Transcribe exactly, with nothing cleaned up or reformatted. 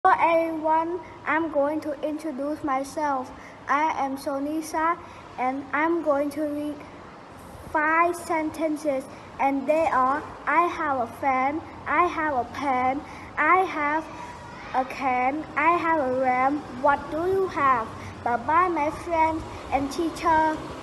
Hello everyone, I'm going to introduce myself. I am Sonisa and I'm going to read five sentences and they are: I have a fan, I have a pen, I have a can, I have a ram. What do you have? Bye bye my friends and teacher.